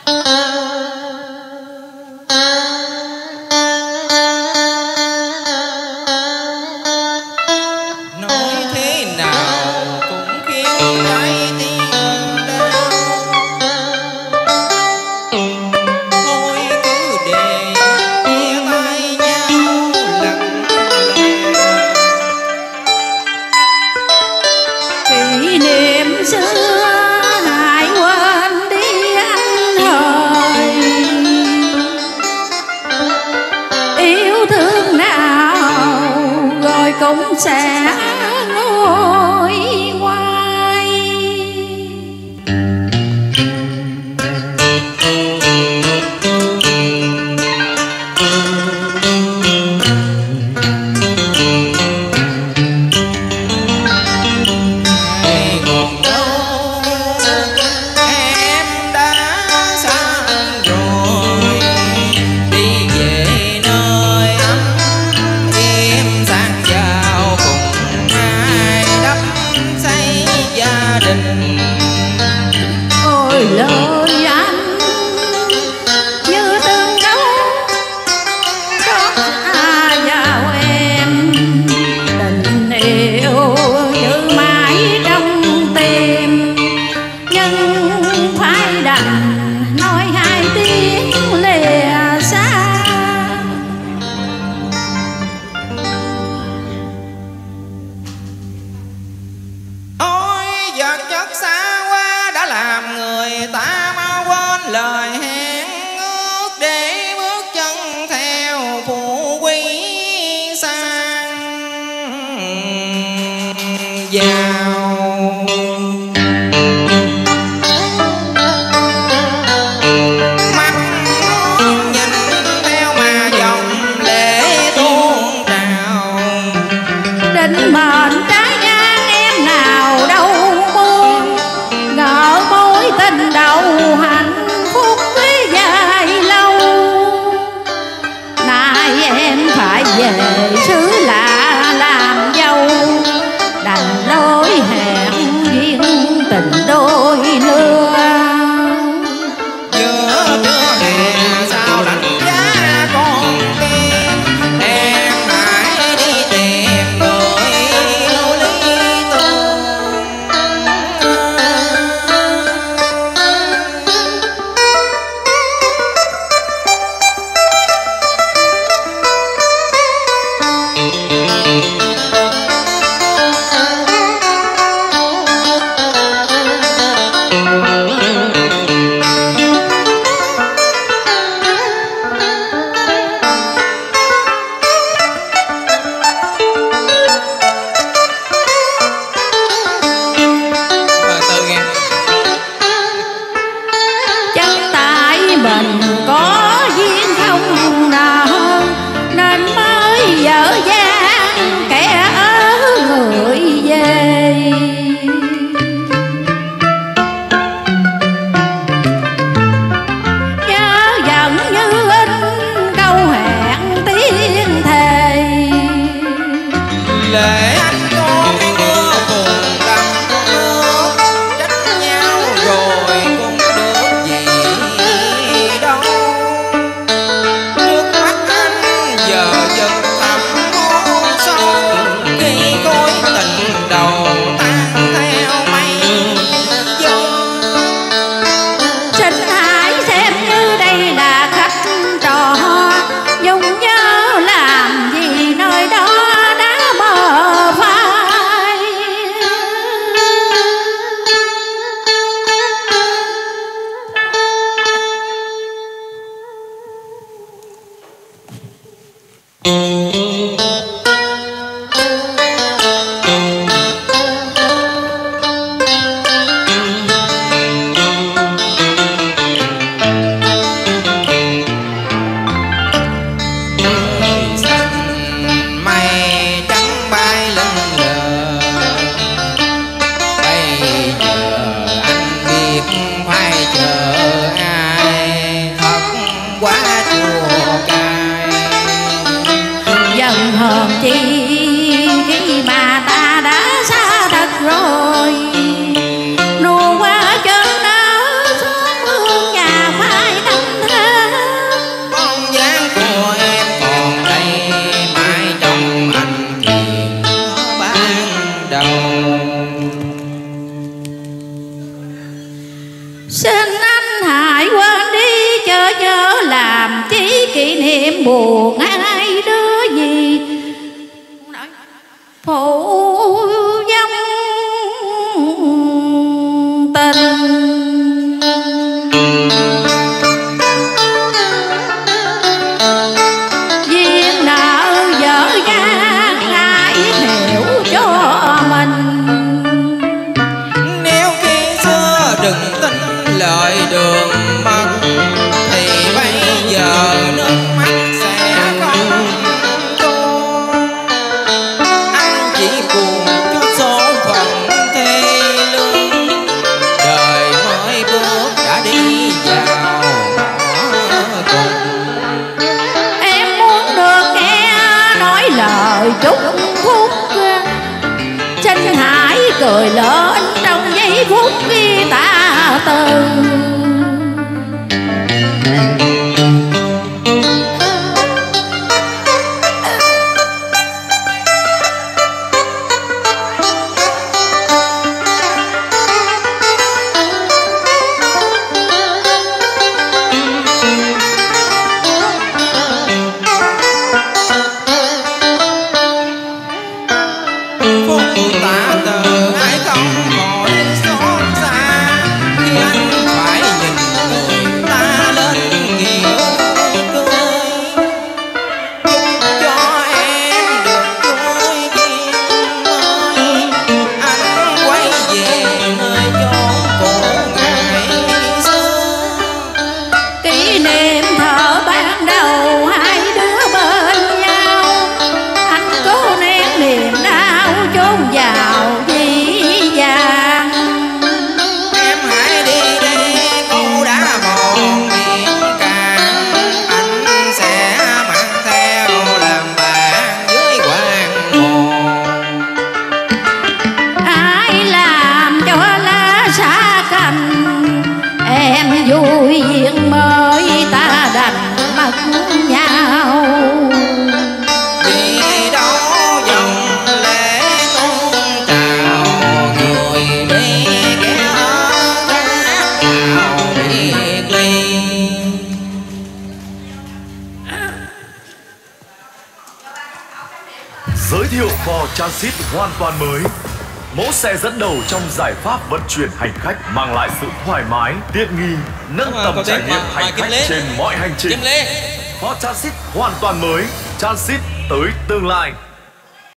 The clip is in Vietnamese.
cũng sẽ ngồi ngoài. Còn đâu em đã sang rồi, đi về nơi ấm em sang giàu cùng ai đắp xây gia đình. Ôi lời anh như tương đấu trót vào em, tình yêu giữ mãi trong tim, nhưng phải đành nói hai tiếng lìa xa. Ôi vật chất xa quá đã làm người ta mau quên lời hẹn ước, để bước chân theo phụ quý sang giàu. Mắt muốn nhìn theo mà dòng lệ tuôn trào, Định mệnh trái ngang em nào đâu buông, ngỡ mối tình đầu hạnh phúc với dài lâu. Nay em phải về xứ lạ làm dâu, đành lối hẹn duyên tình đôi lứa. giữa trưa hè sao lạnh giá con tim, em hãy đi tìm người yêu lý tưởng. Từ nghe Chắc tại mình có duyên không nợ, nên mới dở dang kẻ ở người về. Nhớ dần như in câu hẹn tiếng thề, lệ anh có cái mưa cùng đầm nước, trách nhau rồi cũng được gì đâu. Nước mắt anh giờ dần thầm hôn sâu, khi khối tình đầu tan theo mây gió. xin hãy xem như đây là khách trò, dùng nhớ làm gì nơi đó đã mơ phai. phụ dông tình. Duyên nợ dở dang ai hiểu cho mình. Nếu khi xưa đừng tin lời đường mật thì bây giờ nước mắt sẽ không tuôn. Anh chỉ buồn cho số phận thê lương, đời mới bước đã đi vào ngõ cùng. Em muốn được nghe nói lời chúc phúc, Tranh Hải cười lên trong giây phút khi ta từ. Tạ từ ai không hỏi xót xa khi anh phải nhìn người ta lên kiểu cười. Chúc cho em được vui duyên mới, anh quay về nơi chốn cũ ngày xưa. Kỷ niệm thở ban đầu hai đứa bên nhau, anh cố nén niềm đau chôn vào dĩ vàng. Em hãy đi đi cô đã mòn biển cạn, anh sẽ mang theo làm bạn với hoàng hồn. Ai làm cho lá xa cành, em vui duyên mới ta đành mất nhau. Vì đâu dòng lệ tuôn trào, người đi kẻ khác nào biệt ly. Giới thiệu Ford Transit hoàn toàn mới. Mẫu xe dẫn đầu trong giải pháp vận chuyển hành khách, mang lại sự thoải mái, tiện nghi, nâng tầm trải nghiệm hành khách trên mọi hành trình. Ford Transit hoàn toàn mới, Transit tới tương lai.